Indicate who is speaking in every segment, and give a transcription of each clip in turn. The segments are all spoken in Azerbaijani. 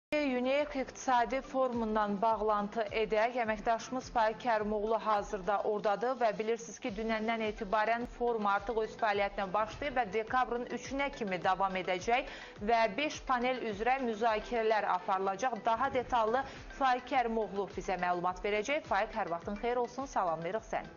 Speaker 1: UNEK İqtisadi Forumundan bağlantı edək. Əməkdaşımız Faiq Kərimoğlu hazırda oradadır və bilirsiniz ki, dünəndən etibarən forum artıq öz fəaliyyətinə başlayıb və dekabrın 3-nə kimi davam edəcək və 5 panel üzrə müzakirələr aparılacaq. Daha detallı Faiq Kərimoğlu bizə məlumat verəcək. Faiq, hər vaxtın xeyir olsun, salamlayırıq sən.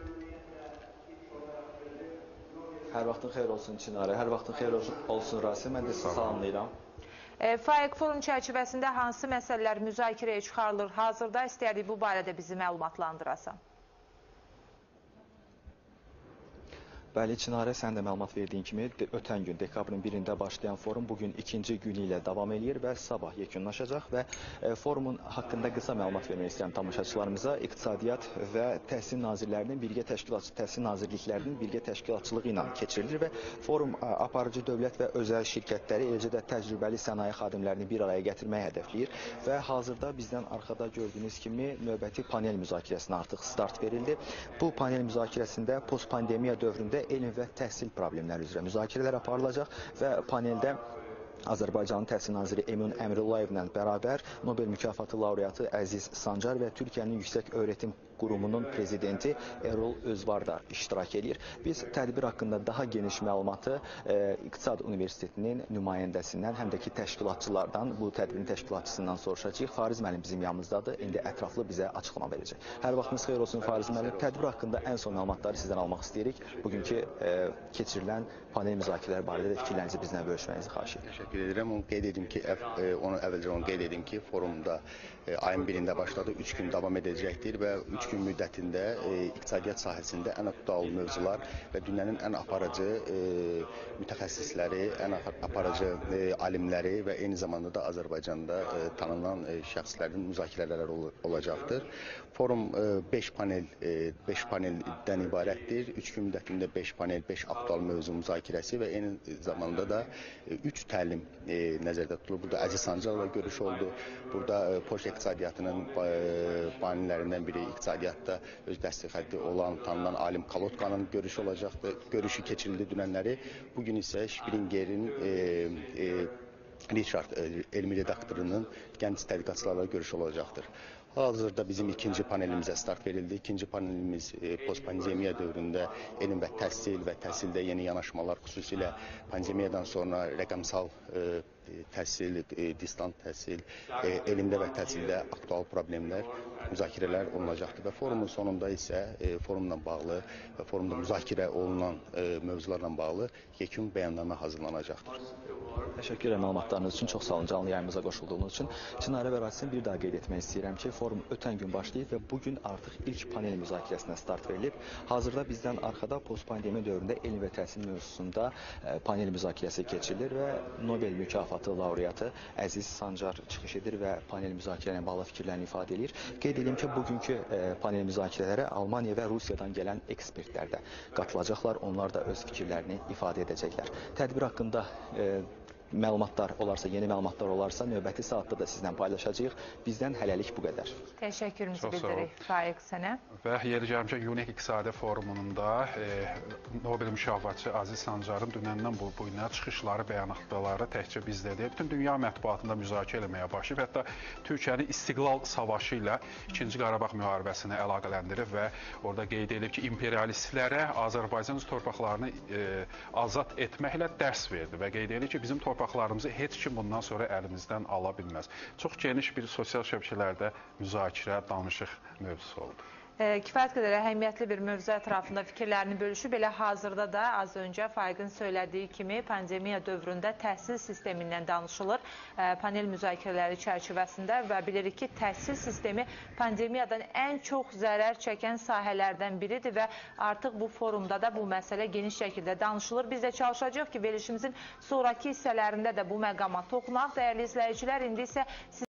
Speaker 2: Hər vaxtın xeyir olsun Çinarə, hər vaxtın xeyir olsun Rasim, mən də sizi salamlayıram.
Speaker 1: Faiq, forum çərçivəsində hansı məsələlər müzakirəyə çıxarılır? Hazırda istərdik bu barədə bizi məlumatlandırasan.
Speaker 2: Bəli, Çinarə, sən də məlumat verdiyin kimi ötən gün dekabrın 1-də başlayan forum bugün ikinci günü ilə davam edir və sabah yekunlaşacaq və forumun haqqında qısa məlumat vermək istəyirəm tamaşaçılarımıza. İqtisadiyyat və Təhsil Nazirlərinin Təhsil Nazirliklərinin birgə təşkilatçılığı ilə keçirilir və forum aparıcı dövlət və özəl şirkətləri, eləcə də təcrübəli sənaye xadimlərini bir araya gətirməyi hədəfləyir və hazırda bizdən arxada gördüyünüz kimi növbəti panel müzakirəsinə artıq start verildi. Bu panel müzakirəsində postpandemiya dövründə elm və təhsil problemləri üzrə müzakirələr aparılacaq və paneldə Azərbaycanın Təhsil Naziri Emin Əmrullayevlə bərabər Nobel mükafatı laureatı Əziz Sancar və Türkiyənin Yüksək Öğretim Qurumunun prezidenti Erol Özvar da iştirak edir. Biz tədbir haqqında daha geniş məlumatı İqtisad Universitetinin nümayəndəsindən, həm də ki təşkilatçılardan, bu tədbirin təşkilatçısından soruşacağıq. Fariz müəllim bizim yanımızdadır. İndi ətraflı bizə açıqlama verəcək. Hər vaxtınız xeyir olsun Fariz müəllim. Tədbir haqqında ən son məlumatları sizdən almaq istəyirik. Bugünkü keçirilən panel müzakirələri barədə də fikirlərinizi bizlə bölüşməyinizi xahiş edirik.
Speaker 3: Təşəkkür edirəm. Onu qeyd edim ki, forumda ayın 1-də başladı, 3 gün davam edəcəkdir və 3 gün müddətində iqtisadiyyat sahəsində ən aktual mövzular və dünyanın ən aparıcı mütəxəssisləri, ən aparıcı alimləri və eyni zamanda da Azərbaycanda tanınan şəxslərin müzakirələri olacaqdır. Forum 5 paneldən ibarətdir. 3 gün müddətində 5 panel, 5 aktual mövzu müzakirəsi və eyni zamanda da 3 təlim nəzərdə tutulur. Burada Əziz Sancarla görüş oldu. Burada Polşa iqtisadiyyatının banilərindən biri, iqtisadiyyatda öz dəstək xətti olan, tanınan alim Kalotkanın görüşü olacaqdır. Görüşü keçirildi dünənləri. Bugün isə Springerin Richard elmi redaktorunun gənc tədqiqatçılarla görüş olacaqdır. Hazırda bizim ikinci panelimizə start verildi. İkinci panelimiz postpandemiya dövründə elm və təhsildə yeni yanaşmalar, xüsusilə pandemiyadan sonra rəqəmsal təhsil, distant təhsil, elmdə və təhsildə aktual problemlər, müzakirələr olunacaqdır və forumun sonunda isə forumla bağlı və forumda müzakirə olunan mövzularla bağlı yekun bəyannamə hazırlanacaqdır.
Speaker 2: Təşəkkür edirəm məlumatlarınız üçün, çox sağ olun canlı yayımıza qoşulduğunuz üçün. Çinarə və Rasim, bir daha qeyd etmək istəyirəm ki, forum ötən gün başlayıb və bugün artıq ilk panel müzakirəsinə start verilib. Hazırda bizdən arxada postpandemiya dövründə elm və təhsil mövzusunda panel müzakirəsi keçirilir və Nobel mükafatı laureatı Əziz Sancar çıxış edir və panel müzakirə ilə bağlı fikirlərini ifadə edir. Qeyd edim ki, bugünkü panel müzakirələrə Almaniya və Rusiyadan gələn ekspertlər də qatılacaqlar. Onlar da öz fikirlərini ifadə edəcəklər. Tədbir haqqında məlumatlar olarsa, yeni məlumatlar olarsa növbəti saatda da sizlə paylaşacağıq. Bizdən hələlik bu qədər.
Speaker 1: Təşəkkürümüzü bildiririk Faiq sənə.
Speaker 4: Və yeri gəlmişək UNEK İqtisadi Forumunda Nobel mükafatçı Əziz Sancarın dünəndən bu yana çıxışları, bəyanatları təkcə bizdə deyil, bütün dünya mətbuatında müzakirə etməyə başlayıb. Hətta Türkiyənin İstiqlal Savaşı ilə 2-ci Qarabağ müharibəsini əlaqələndirib və orada qeyd edib ki, imperialistlərə Azərbaycan torpaqlarını azad etməklə dərs verdi və qeyd edib ki, bizim torpaqlarımızı heç kim bundan sonra əlimizdən ala bilməz. Çox geniş bir sosial şəbəkələrdə müzakirə, danışıq mövzusu oldu.
Speaker 1: Kifayət qədər əhəmiyyətli bir mövzu ətrafında fikirlərini bölüşüb. Elə hazırda da az öncə Faiqin söylədiyi kimi pandemiya dövründə təhsil sistemindən danışılır. Panel müzakirələri çərçivəsində və bilirik ki, təhsil sistemi pandemiyadan ən çox zərər çəkən sahələrdən biridir və artıq bu forumda da bu məsələ geniş şəkildə danışılır. Biz də çalışacağıq ki, verilişimizin sonraki hissələrində də bu məqama toxunaq. Dəyərli izləyicilər, indi isə